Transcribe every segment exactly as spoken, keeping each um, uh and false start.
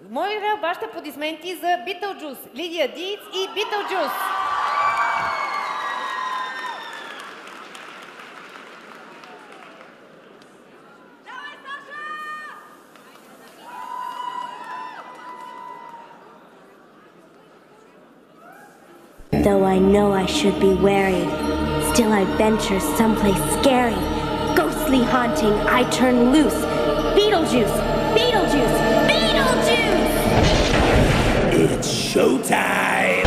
Моля, вашите аплодисменти за Beetlejuice, Lydia, Deetz и Beetlejuice. Though I know I should be wary, still I venture someplace scary. Ghostly haunting, I turn loose. Beetlejuice! Beetlejuice! Beetlejuice! It's showtime!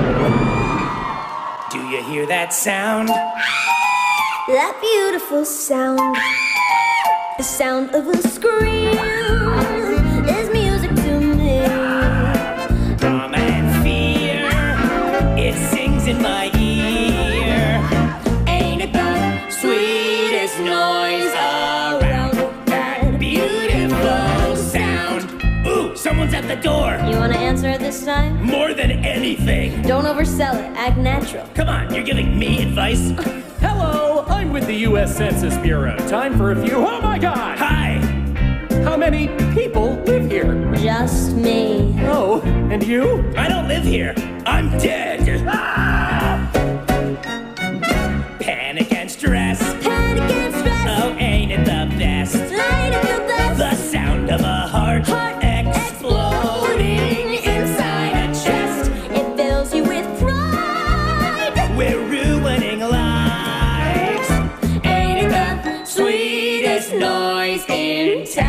Do you hear that sound? That beautiful sound. The sound of a scream is music to me. Calm and fear, it sings in my ear. Ain't it the sweetest noise around? That beautiful sound. Ooh, someone's at the door. You want to answer it this time? More than anything. Don't oversell it. Act natural. Come on, you're giving me advice? Hello, I'm with the U S Census Bureau. Time for a few. Oh my God! Hi! How many people live here? Just me. Oh, and you? I don't live here. I'm dead. Ah! Panic and stress. Panic and stress. Oh, ain't it the best? Ain't it the best? The sound of a heart, Heart exploding inside a chest. It fills you with pride. We're ruining lives. Ain't it the sweetest noise in town?